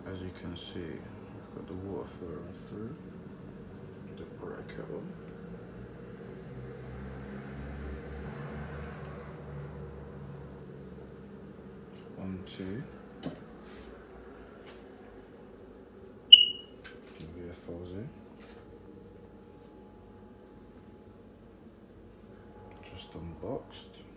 As you can see, we've got the water flowing through the bracket onto the VFLZ. Just unboxed.